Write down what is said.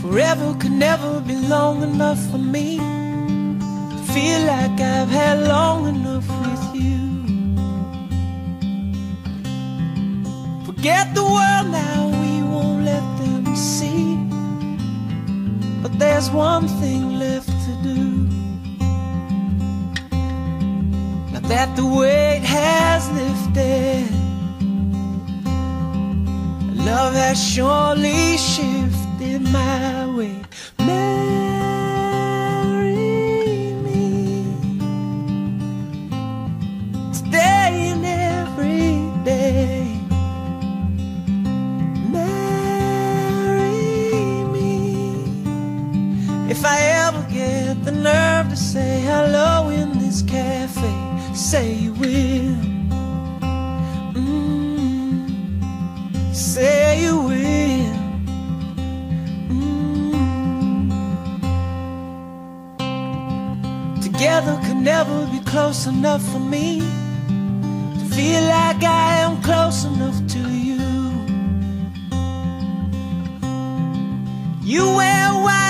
Forever could never be long enough for me to feel like I've had long enough with you. Forget the world now, we won't let them see. But there's one thing left to do. Now that the weight has lifted, love has surely shifted my way. Marry me today and every day. Marry me. If I ever get the nerve to say hello in this cafe, say you will. Say you will. Together could never be close enough for me to feel like I am close enough to you. You wear white